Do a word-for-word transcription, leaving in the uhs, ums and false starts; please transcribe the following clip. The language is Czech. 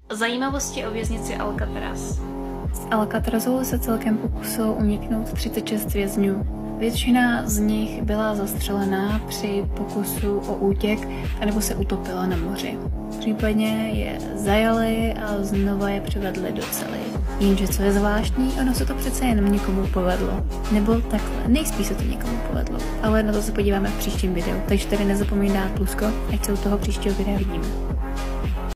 Zajímavosti o věznici Alcatraz. Z Alcatrazu se celkem pokusilo uniknout třicet šest vězňů. Většina z nich byla zastřelená při pokusu o útěk anebo se utopila na moři. Případně je zajali a znova je přivedli do cely. Jenže co je zvláštní, ono se to přece jen někomu povedlo. Nebo takhle, nejspíš se to někomu povedlo. Ale na to se podíváme v příštím videu, takže tady nezapomeň dát plusko, ať se u toho příštího videa vidíme.